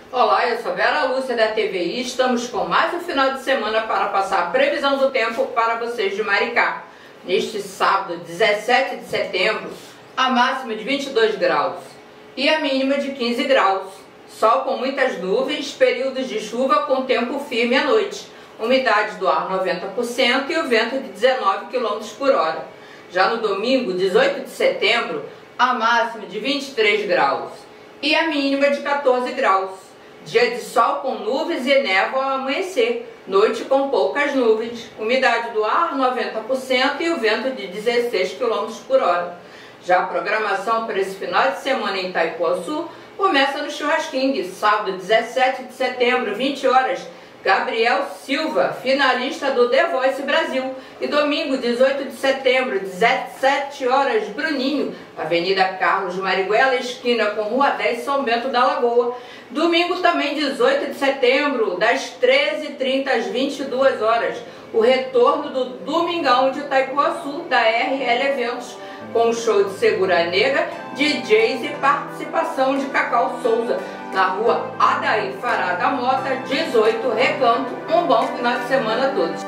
Olá, eu sou Vera Lúcia da TVI. Estamos com mais um final de semana para passar a previsão do tempo para vocês de Maricá. Neste sábado, 17 de setembro, a máxima de 22 graus e a mínima de 15 graus. Sol com muitas nuvens, períodos de chuva com tempo firme à noite. Umidade do ar 90% e o vento de 19 km por hora. Já no domingo, 18 de setembro, a máxima de 23 graus e a mínima de 14 graus. Dia de sol com nuvens e névoa ao amanhecer, noite com poucas nuvens, umidade do ar 90% e o vento de 16 km por hora. Já a programação para esse final de semana em Itaipuaçu começa no Churrasquinho, sábado 17 de setembro, 20 horas, Gabriel Silva, finalista do The Voice Brasil. E domingo, 18 de setembro, 17 horas, Bruninho, Avenida Carlos Marighella, esquina com Rua 10, São Bento da Lagoa. Domingo também, 18 de setembro, das 13h30 às 22 horas, o retorno do Domingão de Itaipuaçu, da RL Eventos, com show de Segura Negra, DJs e participação de Cacau Souza, na rua Adair Fará da Mota, 18, Recanto. Um bom final de semana a todos.